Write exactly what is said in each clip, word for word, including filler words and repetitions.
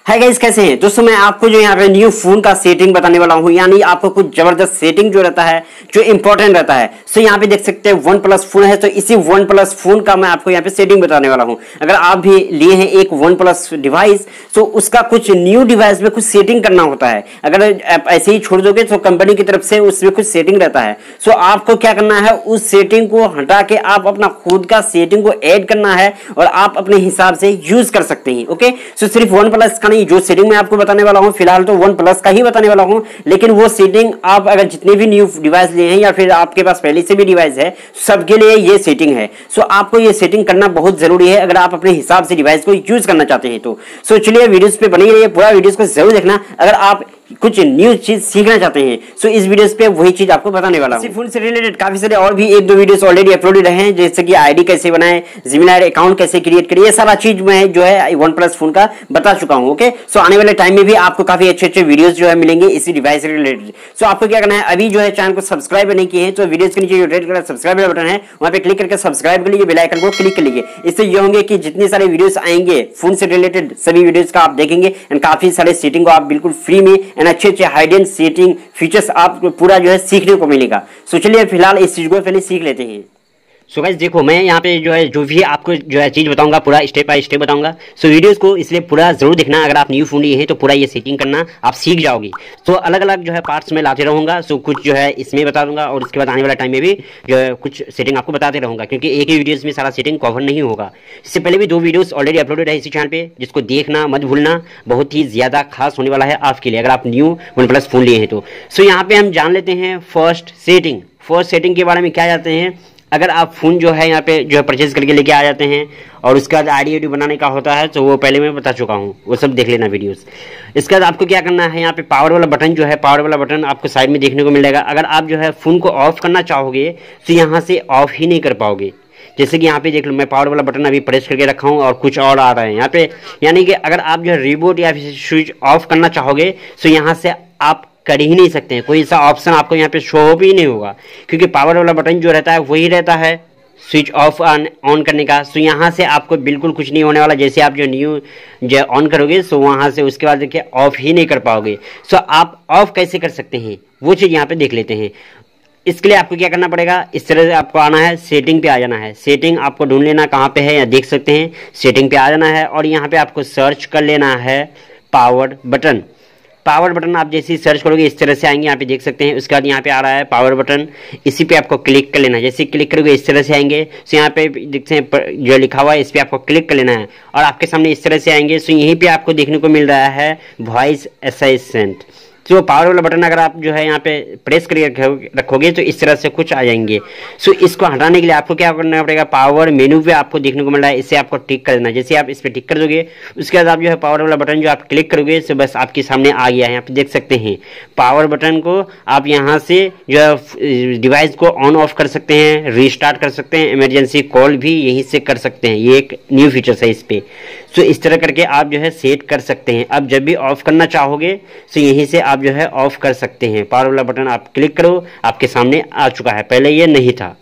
Hi guys, कैसे हैं दोस्तों। मैं आपको जो यहाँ पे न्यू फोन का सेटिंग बताने वाला हूँ, यानी आपको कुछ जबरदस्त सेटिंग जो रहता है, जो इंपॉर्टेंट रहता है। सो यहाँ पे देख सकते हैं वन प्लस फोन है, तो इसी वन प्लस फोन का मैं आपको यहाँ पे सेटिंग बताने वाला हूँ। अगर आप भी लिए हैं एक वन प्लस डिवाइस, तो उसका कुछ न्यू डिवाइस में कुछ सेटिंग करना होता है। अगर आप ऐसे ही छोड़ दोगे तो कंपनी की तरफ से उसमें कुछ सेटिंग रहता है। सो आपको क्या करना है, उस सेटिंग को हटा के आप अपना खुद का सेटिंग को ऐड करना है और आप अपने हिसाब से यूज कर सकते हैं। ओके, सो सिर्फ वन प्लस का नहीं, जो सेटिंग मैं आपको बताने वाला हूं फिलहाल तो वन प्लस का ही बताने वाला हूं, लेकिन वो सेटिंग आप अगर जितने भी न्यू डिवाइस लिए हैं या फिर आपके पास पहले से भी डिवाइस है, सबके लिए ये सेटिंग है। सो आपको ये सेटिंग करना बहुत जरूरी है अगर आप अपने हिसाब से डिवाइस को यूज करना चाहते हैं तो। सो चलिए वीडियोस पे बनी रहिए, पूरा वीडियोस को जरूर देखना अगर आप कुछ न्यू चीज सीखना चाहते हैं। सो इस वीडियोस पे वही चीज आपको बताने वाला हूं। फोन से रिलेटेड काफी सारे और भी एक दो वीडियोस ऑलरेडी अपलोडेड हैं, जैसे कि आईडी कैसे बनाएं, जिमिनाई अकाउंट कैसे क्रिएट करें, ये सारा चीज मैं जो है वन प्लस फोन का बता चुका हूं। ओके, सो आने वाले टाइम में भी आपको काफी अच्छे अच्छे वीडियोस जो है मिलेंगे इसी डिवाइस से रिलेटेड। सो आपको क्या करना है, अभी जो है चैनल को सब्सक्राइब नहीं किए हैं तो वीडियोस के नीचे जो रेड कलर सब्सक्राइब बटन है वहां पे क्लिक करके सब्सक्राइब कर लीजिए, बेल आइकन को क्लिक कर लीजिए। इससे ये होंगे कि जितने सारे वीडियोस आएंगे फोन से रिलेटेड सभी वीडियोस का आप देखेंगे एंड काफी सारे सेटिंग को आप बिल्कुल फ्री में एंड अच्छे अच्छे हाइड सेटिंग फीचर्स आपको पूरा जो है सीखने को मिलेगा। सो चलिए फिलहाल इस चीज को पहले सीख लेते हैं। सो गाइस देखो, मैं यहाँ पे जो है जो भी आपको जो है चीज बताऊंगा पूरा स्टेप बाय स्टेप बताऊंगा। सो वीडियोस को इसलिए पूरा जरूर देखना, अगर आप न्यू फोन लिए हैं तो पूरा ये सेटिंग करना आप सीख जाओगे। सो अलग अलग जो है पार्ट्स में लाते रहूंगा। सो कुछ जो है इसमें बता दूंगा और उसके बाद आने वाला टाइम में भी जो है कुछ सेटिंग आपको बताते रहूंगा, क्योंकि एक ही वीडियोस में सारा सेटिंग कवर नहीं होगा। इससे पहले भी दो वीडियोस ऑलरेडी अपलोडेड है इसी चैनल पे, जिसको देखना मत भूलना, बहुत ही ज्यादा खास होने वाला है आपके लिए अगर आप न्यू वन प्लस फोन लिए हैं तो। सो यहाँ पे हम जान लेते हैं फर्स्ट सेटिंग। फर्स्ट सेटिंग के बारे में क्या जाते हैं, अगर आप फोन जो है यहाँ पे जो है परचेज करके लेके आ जाते हैं और उसके बाद आईडी वीडियो बनाने का होता है, तो वो पहले मैं बता चुका हूँ, वो सब देख लेना वीडियोस। इसके बाद आपको क्या करना है, यहाँ पे पावर वाला बटन जो है, पावर वाला बटन आपको साइड में देखने को मिलेगा। अगर आप जो है फोन को ऑफ करना चाहोगे तो यहाँ से ऑफ ही नहीं कर पाओगे। जैसे कि यहाँ पे देख लो, मैं पावर वाला बटन अभी प्रेस करके रखा हूँ और कुछ और आ रहा है यहाँ पे, यानी कि अगर आप जो है रिबूट या फिर स्विच ऑफ करना चाहोगे तो यहाँ से आप कर ही नहीं सकते हैं। कोई ऐसा ऑप्शन आपको यहाँ पे शो भी नहीं होगा, क्योंकि पावर वाला बटन जो रहता है वही रहता है स्विच ऑफ ऑन ऑन करने का। सो यहाँ से आपको बिल्कुल कुछ नहीं होने वाला। जैसे आप जो न्यू जो ऑन करोगे सो वहाँ से उसके बाद देखिए ऑफ ही नहीं कर पाओगे। सो आप ऑफ कैसे कर सकते हैं वो चीज़ यहाँ पे देख लेते हैं। इसके लिए आपको क्या करना पड़ेगा, इस तरह से आपको आना है, सेटिंग पे आ जाना है। सेटिंग आपको ढूंढ लेना कहाँ पे है, या देख सकते हैं सेटिंग पे आ जाना है और यहाँ पे आपको सर्च कर लेना है पावर बटन। पावर बटन आप जैसे ही सर्च करोगे इस तरह से आएंगे, यहाँ पे देख सकते हैं। उसके बाद यहाँ पे आ रहा है पावर बटन, इसी पे आपको क्लिक कर लेना है। जैसे क्लिक करोगे इस तरह से आएंगे। सो यहाँ पे देखते हैं जो लिखा हुआ है इस पे आपको क्लिक कर लेना है और आपके सामने इस तरह से आएंगे। सो यहीं पे आपको देखने को मिल रहा है वॉइस असिस्टेंट। तो पावर वाला बटन अगर आप जो है यहाँ पे प्रेस करके रखोगे तो इस तरह से कुछ आ जाएंगे। सो इसको हटाने के लिए आपको क्या करना पड़ेगा, पावर मेनू पे आपको देखने को मिल रहा है, इससे आपको टिक कर देना। जैसे आप इस पे टिक कर दोगे उसके बाद आप जो है पावर वाला बटन जो आप क्लिक करोगे तो बस आपके सामने आ गया है। यहाँ पे देख सकते हैं पावर बटन को आप यहाँ से जो है डिवाइस को ऑन ऑफ कर सकते हैं, रीस्टार्ट कर सकते हैं, इमरजेंसी कॉल भी यहीं से कर सकते हैं। ये एक न्यू फीचर्स है इस पे। सो इस तरह करके आप जो है सेट कर सकते हैं। अब जब भी ऑफ करना चाहोगे तो यहीं से आप जो है ऑफ कर सकते हैं। पावर वाला बटन आप क्लिक करो, आपके सामने आ चुका है, पहले ये नहीं था।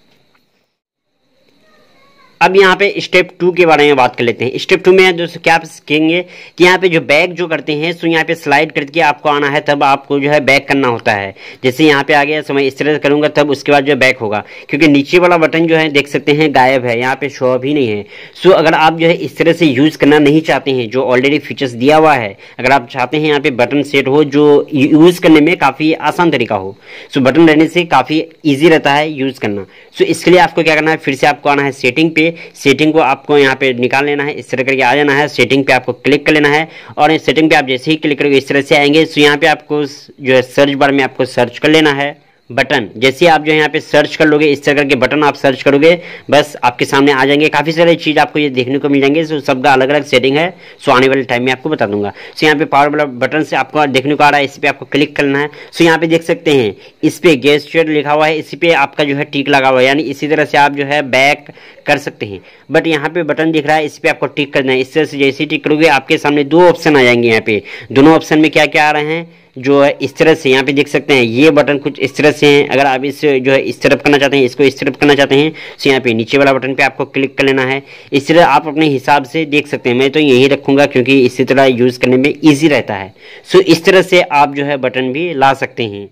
अब यहाँ पे स्टेप टू के बारे में बात कर लेते हैं। स्टेप टू में दोस्तों क्या सीखेंगे कि यहाँ पे जो बैक जो करते हैं सो यहाँ पे स्लाइड करके आपको आना है, तब आपको जो है बैक करना होता है। जैसे यहाँ पे आ गया सो मैं इस तरह से करूँगा तब उसके बाद जो बैक होगा, क्योंकि नीचे वाला बटन जो है देख सकते हैं गायब है, यहाँ पे शो भी नहीं है। सो अगर आप जो है इस तरह से यूज करना नहीं चाहते हैं, जो ऑलरेडी फीचर्स दिया हुआ है, अगर आप चाहते हैं यहाँ पे बटन सेट हो जो यूज करने में काफी आसान तरीका हो, सो बटन रहने से काफी ईजी रहता है यूज करना। सो इसके लिए आपको क्या करना है, फिर से आपको आना है सेटिंग पे। सेटिंग को आपको यहाँ पे निकाल लेना है, इस तरह करके आ जाना है। सेटिंग पे आपको क्लिक कर लेना है और इस सेटिंग पे आप जैसे ही क्लिक करोगे इस तरह से आएंगे। सो यहाँ पे आपको जो है सर्च बार में आपको सर्च कर लेना है बटन। जैसे आप जो है यहाँ पे सर्च कर लोगे इस तरह करके बटन आप सर्च करोगे बस आपके सामने आ जाएंगे। काफी सारे चीज आपको ये देखने को मिल जाएंगे। सो सबका अलग अलग सेटिंग है, सो आने वाले टाइम में आपको बता दूंगा। सो यहाँ पे पावर वाला बटन से आपको देखने को आ रहा है, इस पे आपको क्लिक करना है। सो यहाँ पे देख सकते हैं इस पे गेस्चर लिखा हुआ है, इसी पे आपका जो है टिक लगा हुआ है, यानी इसी तरह से आप जो है बैक कर सकते हैं। बट यहाँ पे बटन दिख रहा है, इस पे आपको टिक करना है। इस तरह से जैसे ही टिक करोगे आपके सामने दो ऑप्शन आ जाएंगे। यहाँ पे दोनों ऑप्शन में क्या क्या आ रहे हैं, जो है इस तरह से यहाँ पे देख सकते हैं ये बटन कुछ इस तरह से हैं। अगर आप इस जो है इस तरफ करना चाहते हैं, इसको इस तरफ करना चाहते हैं तो यहाँ पे नीचे वाला बटन पे आपको क्लिक कर लेना है। इस तरह आप अपने हिसाब से देख सकते हैं। मैं तो यही रखूँगा क्योंकि इसी तरह यूज़ करने में ईजी रहता है। सो इस तरह से आप जो है बटन भी ला सकते हैं।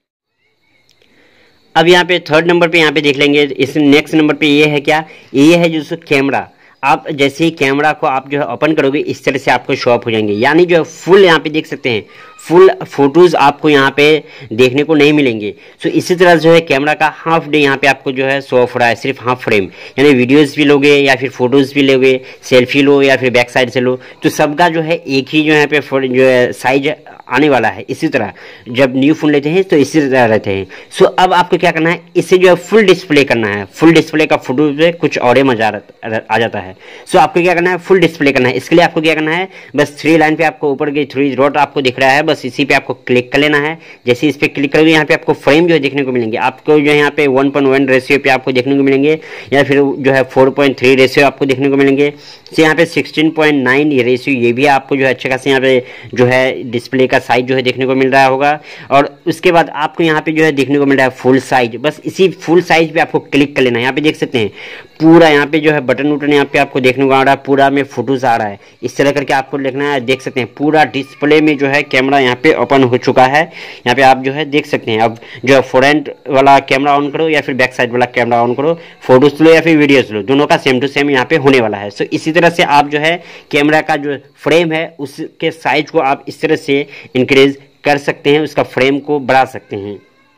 अब यहाँ पे थर्ड नंबर पे यहाँ पे देख लेंगे, इस नेक्स्ट नंबर पे ये है क्या, ये है जो कैमरा। आप जैसे ही कैमरा को आप जो है ओपन करोगे इस तरह से आपको शो अप हो जाएंगे, यानी जो है फुल यहाँ पे देख सकते हैं फुल फोटोज आपको यहाँ पे देखने को नहीं मिलेंगे। सो इसी तरह जो है कैमरा का हाफ डे यहाँ पे आपको जो है शो ऑफ हो रहा है, सिर्फ हाफ फ्रेम, यानी वीडियोस भी लोगे या फिर फोटोज भी लोगे, सेल्फी लो या फिर बैक साइड से लो, तो सबका जो है एक ही जो यहाँ पे जो है साइज आने वाला है। इसी तरह जब न्यू फोन लेते हैं तो इसी तरह रहते हैं। सो अब आपको क्या करना है, इसे जो है फुल डिस्प्ले करना है। फुल डिस्प्ले का फोटो पे कुछ और ही मजा आ जाता है। सो आपको क्या करना है, फुल डिस्प्ले करना है। इसके लिए आपको क्या करना है, बस थ्री लाइन पे आपको ऊपर के थ्री डॉट आपको दिख रहा है, बस इसी पे आपको क्लिक कर लेना है। जैसे इस पे क्लिक करोगे यहाँ पे आपको फ्रेम जो है देखने को मिलेंगे। आपको जो है यहाँ पे वन पॉइंट वन रेशियो पे आपको देखने को मिलेंगे, या फिर जो है फोर पॉइंट थ्री रेशियो आपको देखने को मिलेंगे। तो यहाँ पे सिक्सटीन पॉइंट नाइन ये रेशियो, ये भी आपको जो है अच्छे खासे यहाँ पे जो है डिस्प्ले का साइज जो है देखने को मिल रहा होगा। और उसके बाद आपको यहाँ पे जो है देखने को मिल रहा है फुल साइज। बस इसी फुल साइज पे आपको क्लिक कर लेना है। यहाँ पे देख सकते हैं पूरा यहाँ पे जो है बटन उटन यहाँ पे आपको देखने को आ रहा है, पूरा में फोटोज आ रहा है। इस तरह करके आपको देखना है। देख सकते हैं पूरा डिस्प्ले में जो है कैमरा यहाँ पे ओपन हो चुका है। यहाँ पे आप जो है देख सकते हैं। अब जो है फ्रंट वाला कैमरा ऑन करो या फिर बैक साइड वाला कैमरा ऑन करो, फोटोज लो या फिर वीडियोज लो, दोनों का सेम टू सेम यहाँ पे होने वाला है। सो इसी तरह से आप जो है कैमरा का जो फ्रेम है उसके साइज को आप इस तरह से इंक्रीज कर सकते हैं, उसका फ्रेम को बढ़ा सकते हैं।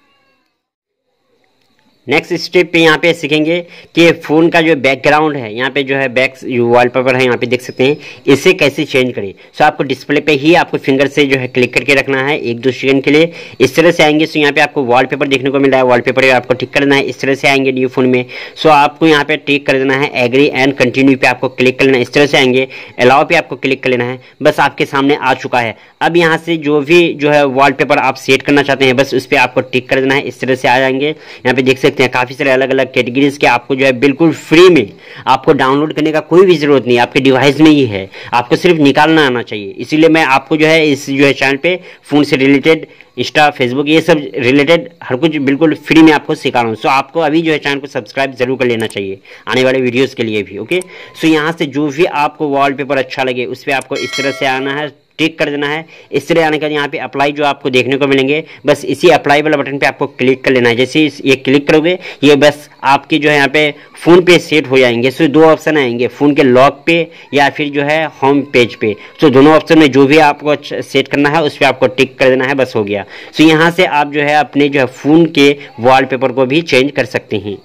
नेक्स्ट स्टेप पे यहाँ पे सीखेंगे कि फ़ोन का जो बैकग्राउंड है, यहाँ पे जो है बैक वॉलपेपर है, यहाँ पे देख सकते हैं, इसे कैसे चेंज करें। सो आपको डिस्प्ले पे ही आपको फिंगर से जो है क्लिक करके रखना है एक दो सेकंड के लिए। इस तरह से आएंगे। सो यहाँ पे आपको वॉलपेपर देखने को मिल रहा है, वॉलपेपर आपको टिक करना है। इस तरह से आएंगे न्यू फोन में। सो आपको यहाँ पे टिक कर देना है, एग्री एंड कंटिन्यू पे आपको क्लिक कर लेना है। इस तरह से आएंगे, अलाउ पे आपको क्लिक कर लेना है। बस आपके सामने आ चुका है। अब यहाँ से जो भी जो है वॉलपेपर आप सेट करना चाहते हैं बस उस पर आपको टिक कर देना है। इस तरह से आ जाएंगे। यहाँ पे देख सकते हैं काफ़ी सारे अलग अलग कैटेगरीज के आपको जो है बिल्कुल फ्री में, आपको डाउनलोड करने का कोई भी जरूरत नहीं, आपके डिवाइस में ही है, आपको सिर्फ निकालना आना चाहिए। इसीलिए मैं आपको जो है इस जो है चैनल पे फोन से रिलेटेड इंस्टा, फेसबुक, ये सब रिलेटेड हर कुछ बिल्कुल फ्री में आपको सिखा रहा हूँ। सो आपको अभी जो है चैनल को सब्सक्राइब जरूर कर लेना चाहिए आने वाले वीडियोस के लिए भी। ओके, सो यहाँ से जो भी आपको वॉलपेपर अच्छा लगे उस पर आपको इस तरह से आना है, टिक कर देना है। इस तरह आने का यहाँ पे अप्लाई जो आपको देखने को मिलेंगे, बस इसी अप्लाई वाला बटन पे आपको क्लिक कर लेना है। जैसे ये क्लिक करोगे ये बस आपके जो है यहाँ पे फ़ोन पे सेट हो जाएंगे। सो दो ऑप्शन आएंगे, फ़ोन के लॉक पे या फिर जो है होम पेज पे। सो दोनों ऑप्शन में जो भी आपको सेट करना है उस पर आपको टिक कर देना है, बस हो गया। सो यहाँ से आप जो है अपने जो है फ़ोन के वॉलपेपर को भी चेंज कर सकते हैं।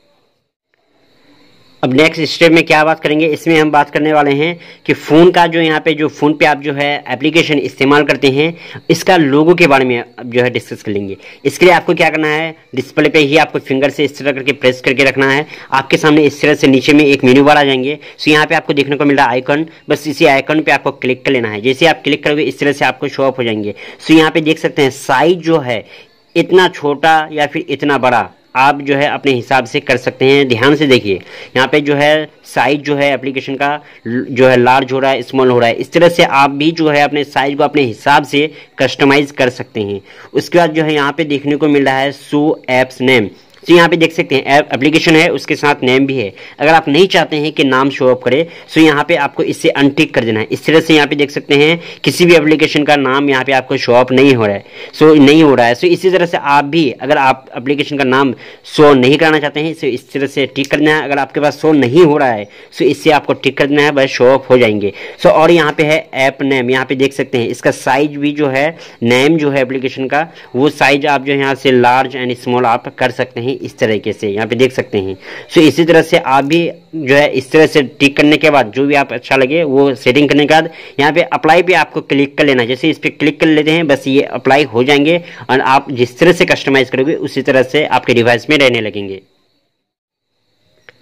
अब नेक्स्ट स्टेप में क्या बात करेंगे, इसमें हम बात करने वाले हैं कि फ़ोन का जो यहाँ पे जो फ़ोन पे आप जो है एप्लीकेशन इस्तेमाल करते हैं इसका लोगो के बारे में अब जो है डिस्कस कर लेंगे। इसके लिए आपको क्या करना है, डिस्प्ले पे ही आपको फिंगर से इस तरह करके प्रेस करके रखना है। आपके सामने इस तरह से नीचे में एक मेन्यू बार आ जाएंगे। सो यहाँ पे आपको देखने को मिल रहा है आइकन, बस इसी आइकन पे आपको क्लिक कर लेना है। जैसे आप क्लिक करोगे इस तरह से आपको शो अप हो जाएंगे। सो यहाँ पे देख सकते हैं साइज जो है इतना छोटा या फिर इतना बड़ा आप जो है अपने हिसाब से कर सकते हैं। ध्यान से देखिए यहाँ पे जो है साइज जो है एप्लीकेशन का जो है लार्ज हो रहा है, स्मॉल हो रहा है। इस तरह से आप भी जो है अपने साइज को अपने हिसाब से कस्टमाइज कर सकते हैं। उसके बाद जो है यहाँ पे देखने को मिल रहा है शो एप्स नेम। तो यहाँ पे देख सकते हैं ऐप एप्लीकेशन है उसके साथ नेम भी है। अगर आप नहीं चाहते हैं कि नाम शो अप करे सो यहाँ पे आपको इससे अनटिक कर देना है। इस तरह से यहाँ पे देख सकते हैं किसी भी एप्लीकेशन का नाम यहाँ पे आपको शो अप नहीं हो रहा है, सो नहीं हो रहा है। सो इसी तरह से आप भी अगर आप एप्लीकेशन का नाम शो नहीं कराना चाहते हैं सो इस तरह से टिक करना है। अगर आपके पास शो नहीं हो रहा है सो इससे आपको टिक कर देना है, बस शो अप हो जाएंगे। सो और यहाँ पे है ऐप नेम, यहाँ पे देख सकते हैं इसका साइज भी जो है नेम जो है एप्लीकेशन का वो साइज आप जो यहाँ से लार्ज एंड स्मॉल आप कर सकते हैं इस तरीके से, यहाँ पे देख सकते हैं। सो इसी तरह से आप भी जो है इस तरह से टिक करने के बाद जो भी आप अच्छा लगे वो सेटिंग करने के बाद यहाँ पे अप्लाई पे आपको क्लिक कर लेना है। जैसे इस पे क्लिक कर लेते हैं बस ये अप्लाई हो जाएंगे और आप जिस तरह से कस्टमाइज करोगे उसी तरह से आपके डिवाइस में रहने लगेंगे।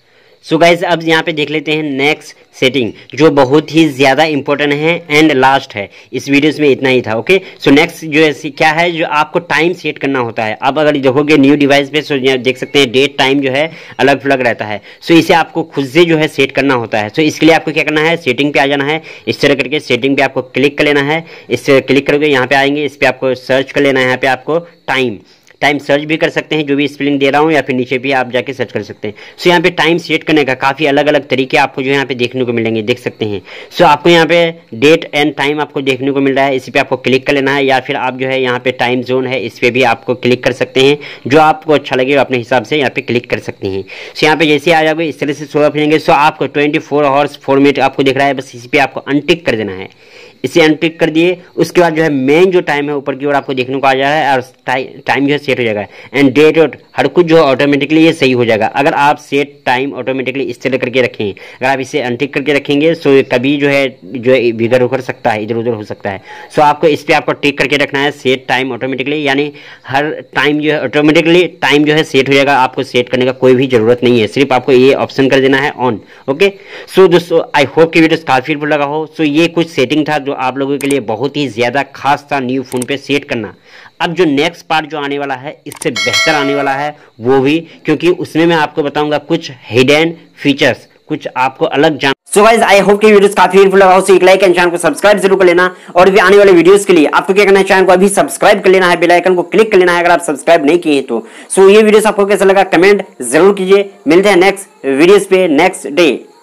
सो गाइज अब यहाँ पे देख लेते हैं नेक्स्ट सेटिंग जो बहुत ही ज़्यादा इंपॉर्टेंट है एंड लास्ट है। इस वीडियोस में इतना ही था। ओके, सो नेक्स्ट जो है क्या है, जो आपको टाइम सेट करना होता है। अब अगर देखोगे न्यू डिवाइस पे, सो यहाँ देख सकते हैं डेट टाइम जो है अलग अलग रहता है। सो इसे आपको खुद से जो है सेट करना होता है। सो इसके लिए आपको क्या करना है, सेटिंग पे आ जाना है। इस तरह करके सेटिंग पे आपको क्लिक कर लेना है। इससे क्लिक करोगे यहाँ पे आएंगे, इस पर आपको सर्च कर लेना है। यहाँ पे आपको टाइम टाइम सर्च भी कर सकते हैं, जो भी स्पेलिंग दे रहा हूँ, या फिर नीचे भी आप जाके सर्च कर सकते हैं। सो यहाँ पे टाइम सेट करने का काफ़ी अलग अलग तरीके आपको जो यहाँ पे देखने को मिलेंगे, देख सकते हैं। सो आपको यहाँ पे डेट एंड टाइम आपको देखने को मिल रहा है, इस पर आपको क्लिक कर लेना है। या फिर आप जो है यहाँ पे टाइम जोन है, इस पर भी आपको क्लिक कर सकते हैं। जो आपको अच्छा लगे अपने हिसाब से यहाँ पे क्लिक कर सकते हैं। सो यहाँ पे जैसे आ जाओगे इस तरह से शो अप रहेंगे। सो आपको twenty four hours four minute आपको दिख रहा है, बस इसी पे आपको अनटिक कर देना है। इसे अनटिक कर दिए, उसके बाद जो है मेन जो टाइम है ऊपर की ओर आपको देखने को आ जा रहा है, और टाइम जो है सेट हो जाएगा। एंड डेट और हर कुछ जो है ऑटोमेटिकली ये सही हो जाएगा। अगर आप सेट टाइम ऑटोमेटिकली इस तरह करके रखें, अगर आप इसे अनटिक करके रखेंगे तो कभी जो है जो है बिगड़ उखड़ सकता है, इधर उधर हो सकता है। सो आपको इस पर आपको टिक करके रखना है, सेट टाइम ऑटोमेटिकली, यानी हर टाइम जो है ऑटोमेटिकली टाइम जो है सेट हो जाएगा। आपको सेट करने का कोई भी जरूरत नहीं है, सिर्फ आपको ये ऑप्शन कर देना है ऑन। ओके, सो दोस्तों आई होप कि वीडियो काफी हेल्पफुल लगा हो। सो ये कुछ सेटिंग था जो आप लोगों के लिए बहुत ही ज्यादा खास था न्यू फोन पे सेट करना। अब जो नेक्स्ट पार्ट जो आने वाला है इससे बेहतर आने वाला है वो भी, क्योंकि उसमें मैं आपको बताऊंगा कुछ हिडन फीचर्स, कुछ आपको अलग जान। सो गाइस आई होप कि वीडियोस काफी हेल्पफुल लगा हो। सो एक लाइक एंड चैनल को सब्सक्राइब जरूर कर लेना, और भी आने वाले वीडियोस के लिए आपको क्या करना है, चैनल को अभी सब्सक्राइब कर लेना है, बेल आइकन को क्लिक कर लेना है अगर आप सब्सक्राइब नहीं किए तो। सो ये वीडियोस आपको कैसा लगा कमेंट जरूर कीजिए। मिलते हैं नेक्स्ट वीडियोस पे नेक्स्ट डे।